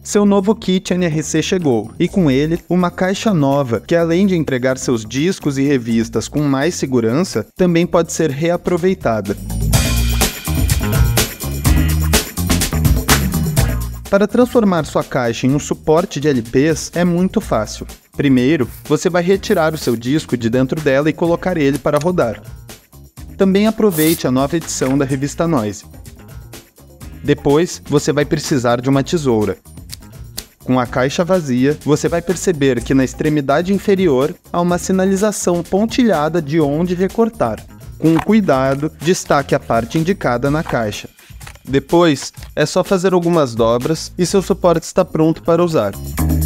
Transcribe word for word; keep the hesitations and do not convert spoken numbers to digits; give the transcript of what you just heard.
Seu novo kit N R C chegou, e com ele, uma caixa nova, que além de entregar seus discos e revistas com mais segurança, também pode ser reaproveitada. Para transformar sua caixa em um suporte de L Ps é muito fácil. Primeiro, você vai retirar o seu disco de dentro dela e colocar ele para rodar. Também aproveite a nova edição da revista Noise. Depois, você vai precisar de uma tesoura. Com a caixa vazia, você vai perceber que na extremidade inferior há uma sinalização pontilhada de onde recortar. Com cuidado, destaque a parte indicada na caixa. Depois, é só fazer algumas dobras e seu suporte está pronto para usar.